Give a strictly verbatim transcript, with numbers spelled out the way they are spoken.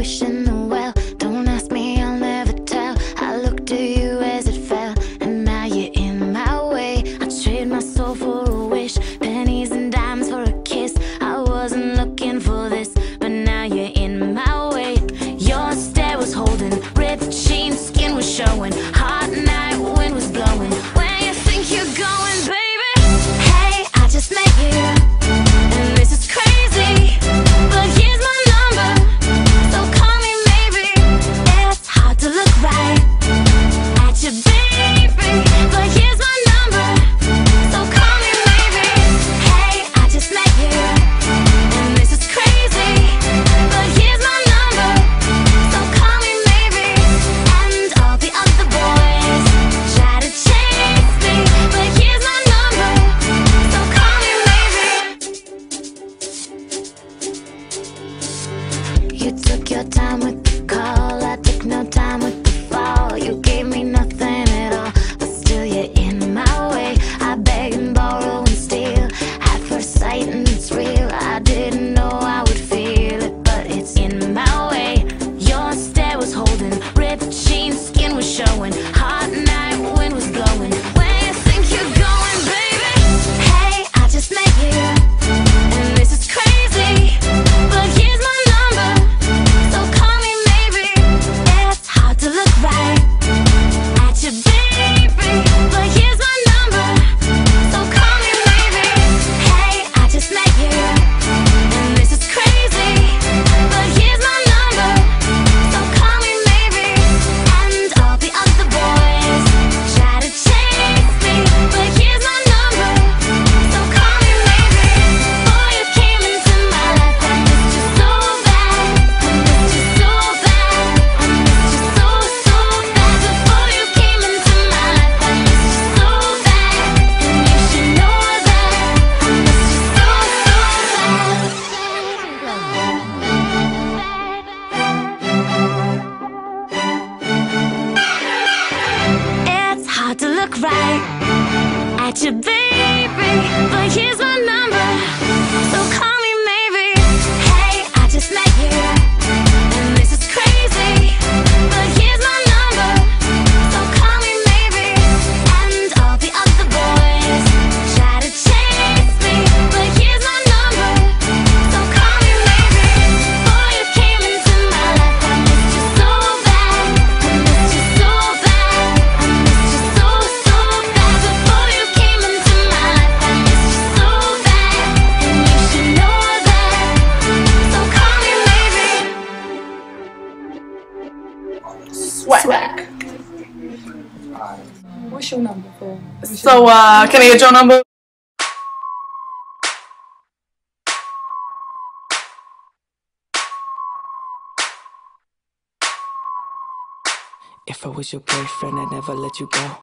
wishing the well. Don't ask me, I'll never tell. I looked to you as it fell, and now you're in my way. I trade my soul for a wish, pennies and dimes for a kiss. I wasn't looking for this, but now you're in my way. Your stare was holding, ripped jeans, skin was showing. Hot night, wind was blowing. Where you think you're going, baby? Hey, I just met you, and this is crazy, but here's my number, so call me maybe. It's hard to look right at you, baby, but here's my number, so call me maybe. Hey, I just met you, and this is crazy, but here's my number, so call me maybe. And all the other boys try to chase me, but here's my number, so call me maybe. You took your time with the call, I took no time with the fall. You gave me nothing at all, but still you're in my way. I beg and borrow and steal at first sight, and it's real. I didn't know I would feel it, but it's in my way. Your stare was holding, ripped jeans, skin was showing. Hot night, wind was blowing. Where you think you're going, baby? Hey, I just met you, and this is crazy, but here's my number, so call me maybe. It's hard to look right at you, baby, but here's my number, so call me maybe. Hey, I just met you, and this is crazy, but here's my number, so call me maybe. And all the other boys try to chase me, but here's my number, so call me maybe. Before you came into my life, I missed you so bad, I missed you so bad, I missed you so, so bad. Before you came into my life, I missed you so bad, and you should know that I missed you so, so bad. It's hard to look right at you, baby, but here's my number, so call me maybe. Hey, I just met you, and this is crazy, but here's my number, so call me maybe. And all the other boys try to chase me, but here's my number, so call me maybe. Before you came into my life, I missed you so bad, I missed you so bad, I missed you so, so bad. Before you came into my life, I missed you so bad, and you should know that, so call me maybe. Swag. What's your number for? So, uh, can I get your number? If I was your boyfriend, I'd never let you go.